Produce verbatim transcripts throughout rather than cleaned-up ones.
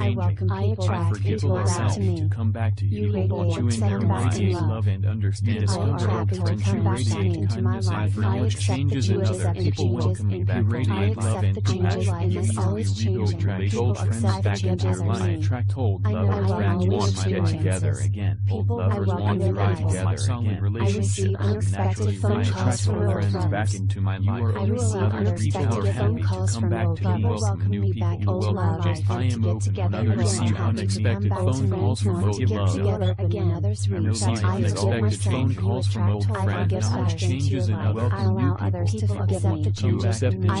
changing. welcome I people forgive into my myself life to me. to come back to you. You radiate You in accept turn back radiate love. love and You understanding. discover Discover happy to friendship, come back to radiate me into my kindness, and life. I acknowledge accept the changes in changes others. and People changes welcome me in back. people. I Radiate love accept and the changes compassion. and it's always We go changing. attract People old friends accept the back into changes your in life. I me. attract old I know lovers I back always want to get change. together again. Old People I lovers welcome want to their ride lives. together solid again. relationship. I receive unexpected Naturally, phone I calls attract from old old friends friends. back into my life. I receive Other people unexpected are phone happy calls to come from back old to me. lovers. Welcome new me back people. old Welcome lovers. just I am To get open. together Others again. receive Happy to unexpected come back phone to calls from friends. old To get love. together again. Others I reach. receive I forgive unexpected myself. phone You calls from attract old old friends. lovers Acknowledge back into changes your and I life. welcome I allow new others people. to forgive me. You accept the I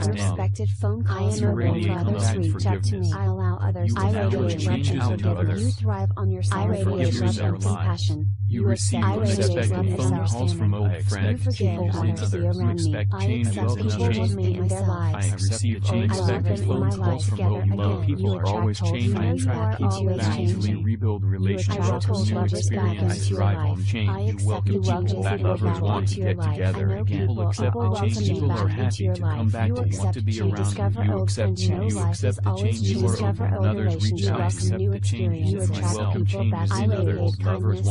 unexpected phone calls You from old radiate others love and reach out to me. forgiveness. I allow others You I acknowledge radiate love changes and in forgiveness. others. You thrive on your I radiate radiate love love and and compassion. You receive I radiate unexpected love and phone calls from understanding. old friends. You forgive People others and to be others who around me. expect I change accept in people others. with me in their I lives. accept the I love unexpected them in phone my calls life from together old again. love. People You are always attract changing old and friends. You try are to keep you always back to changing. rebuild relationships. attract Welcome old new lovers back experience. into your Thrive life. on change. I You accept welcome you welcome people that people others back want into to your get life. together I know again. people People accept people the welcome change. you People back are into happy your to life. come back You to want accept to be change. around Discover you. You old accept friends. change. No You life accept is the always change. You new. are Discover open old and others reach relationships. out. Welcome Accept new the changes. experiences. You Attract welcome people back changes to in you. others. Radiate Lovers kindness. want to People get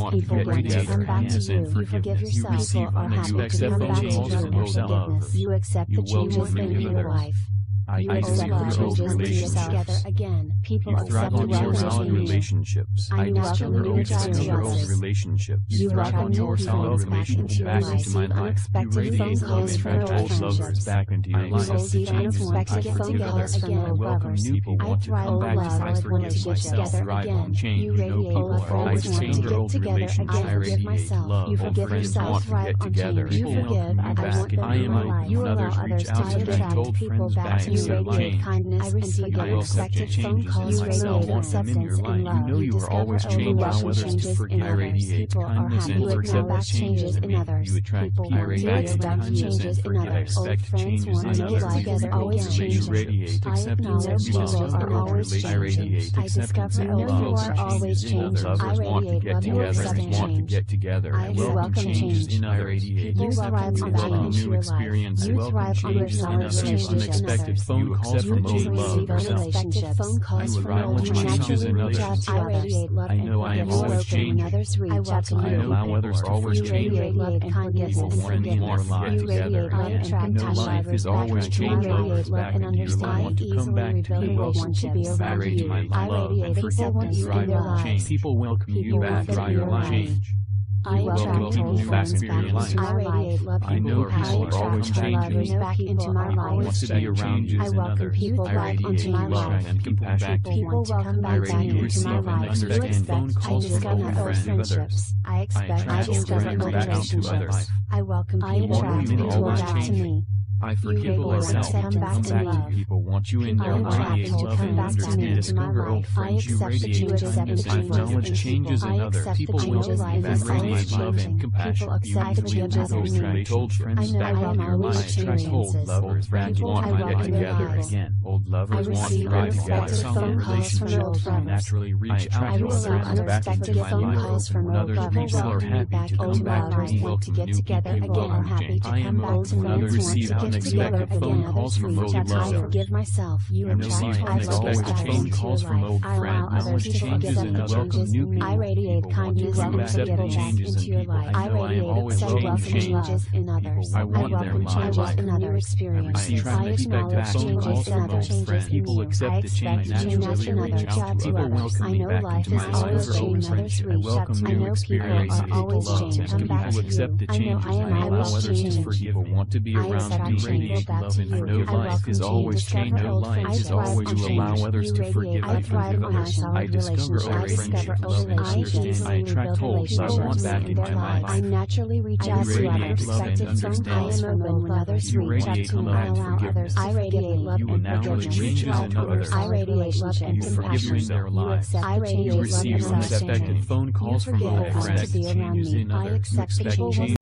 to come back to and you. You forgive forgiveness. You yourself. receive People are happy to unexpected come back to changes you in and yourself. forgiveness. You accept You the welcome changes in many your others. life. I You I accept see the your old changes in relationships. yourself together again. People You accept thrive the on your changes solid in you. relationships. I I welcome discover new old jobs discover and old others. relationships. You You thrive welcome on new your people solid back relationships into your back life. into my life. You Unexpected phone radiate love calls and from attract old old lovers friendships. back into your I life. receive unexpected I phone forgive calls others. from I old welcome lovers. new people I want to thrive come on back to love I with forgive relationships myself. together Thrive again. on change. You You know radiate people love are friends always want to changing. get Old together relationships again. I Forgive radiate myself. love. You Old forgive friends yourself. want to Thrive get on together. change. You People forgive. welcome you I back want them into in your my life. life. You allow Others others reach to out to attract attract old people friends back back to you. into your Radiate life. kindness I and receive forgive I accept unexpected phone changes calls in from myself. old Want them in your acceptance and life. You love. know you are discover always old changing. Allow others to relationships forgive. in I others. radiate People are kindness happy and to accept acknowledge changes changes in in me. others. You attract People people. want to You accept kindness changes and in forgive. others. Old Expect friends changes want in to get others. together Old again. relationships. You radiate I acceptance acknowledge and changes love. are Old always relationships. I changing. radiate I acceptance discover and you know love. you are always Changes in others. changing. I Lovers want to radiate get love and together. accept Want to change. get together. I I welcome welcome changes change. in others. People You thrive on welcome back into new your life. experience. You Welcome thrive on changes in acknowledge others. changes in Unexpected others. phone calls You from old receive lovers. unexpected phone calls I from thrive old on changes in friends. others. I radiate love I and know I am forgiveness. always When changing. others reach out to I you, allow others to always you change. radiate love and kindness People and friends forgiveness. want to You get together radiate love and again. No compassion. life is always You changing. radiate Lovers love back and into your life. understanding. Want to come back to Easily you. rebuild want to be I around radiate you. I love radiate and acceptance in thrive their on lives. change. People welcome you People back welcome into your your life. life. I You attract welcome old people back friends into back your life. into my life. Love I know people people are always attract changing. others back into my I want life. to be around you I and welcome others. people I back into radiate my love life. and compassion. People want to come I back radiate into my receive life. You unexpected expect phone I calls from discover old old friends of others. friendships. I I expect I attract old discover friends old back into relationships. others. I welcome I people attract back people back back to me. I forgive You radiate myself. acceptance Come and back love. to people want you in People their are life. happy to Love come and back to me understand. into my Discover old life. I friends. You accept the radiate changes kindness. and I acknowledge changes. changes in I others. accept the People changes welcome and you back. is always Radiate love changing. and compassion. People accept the You changes easily in me. attract old friends I know back I into am your always life. Attract old experiences. lovers back People want I to get welcome their together lives. again. Old I lovers want to receive thrive unexpected together. phone calls from old friends. Naturally reach I out to receive others back into unexpected my phone life. calls from When old others lovers. people are happy Back to come into back my to life. me. Want to Welcome get new together people. again. Welcome Happy change. to I am come back old to when me. others Want to receive get together unexpected phone again. calls from old I lovers. forgive myself. You I receive attract old unexpected lovers phone into calls your from life. old I allow friends. others Knowledge to changes accept and the welcome changes new in me. people. I radiate People want to kindness come and accept the forgiveness changes in into your people. life. I I know I am radiate always acceptance welcome and change. changes in others. I I want them welcome in my changes life. in other I experiences. attract I acknowledge unexpected phone changes calls in from other old changes friends. in People you. accept I the expect change. change Naturally in reach others. out to People others. welcome I me know back life into is my life. always Others changing. change. I welcome I new know people experiences. are always Love changing. and Come back people to accept you. the I know changes. I am I allow always others to changing. forgive. People want to be I around accept me. people Radiate back love to and you. I know I life welcome is change. always changing. Discover No old life is friendships always and you allow change. others You to radiate forgive. I I thrive forgive on our others. solid I discover relationships. old I discover friendships. old Love and relationships. understand. I attract old People lovers want back in in their my lives. I life. naturally reach You out to radiate others. love and Unexpected phone understand. calls from open when others You reach out radiate to me. love I and allow others forgiveness. to forgive me. You acknowledge You changes thrive in on others. I radiate love and You forgive compassion. in their You lives. accept the changes You in receive others. unexpected phone calls You from forgive old others to friends. be around Changes me. in I others. You accept the expect changes changes